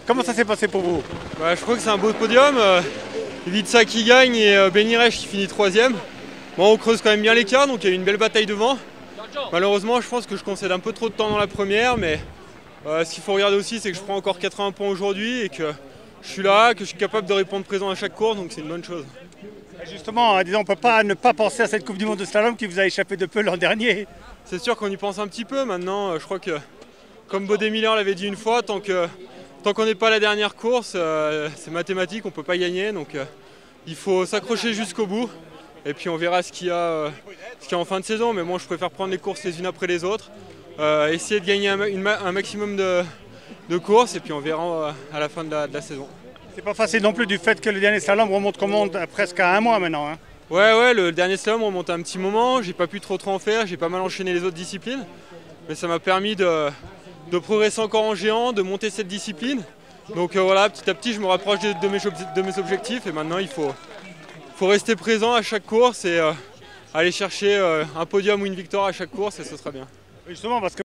Comment ça s'est passé pour vous? Je crois que c'est un beau podium. Ivica qui gagne et Benirech qui finit troisième. Bon, on creuse quand même bien l'écart, donc il y a eu une belle bataille devant. Malheureusement, je pense que je concède un peu trop de temps dans la première, mais ce qu'il faut regarder aussi, c'est que je prends encore 80 points aujourd'hui et que je suis là, que je suis capable de répondre présent à chaque course, donc c'est une bonne chose. Justement, disons, on ne peut pas ne pas penser à cette Coupe du Monde de slalom qui vous a échappé de peu l'an dernier. C'est sûr qu'on y pense un petit peu maintenant. Je crois que, comme Bode Miller l'avait dit une fois, tant qu'on n'est pas à la dernière course, c'est mathématique, on ne peut pas gagner. Donc il faut s'accrocher jusqu'au bout. Et puis on verra ce qu'il y a en fin de saison. Mais moi, je préfère prendre les courses les unes après les autres. Essayer de gagner un maximum de courses. Et puis on verra à la fin de la saison. C'est pas facile non plus du fait que le dernier slalom remonte presque à un mois maintenant. Hein. Ouais, le dernier slalom remonte à un petit moment. J'ai pas pu trop en faire. J'ai pas mal enchaîné les autres disciplines. Mais ça m'a permis de progresser encore en géant, de monter cette discipline. Donc voilà, petit à petit, je me rapproche de mes objectifs et maintenant, il faut rester présent à chaque course et aller chercher un podium ou une victoire à chaque course et ce sera bien. Justement, parce que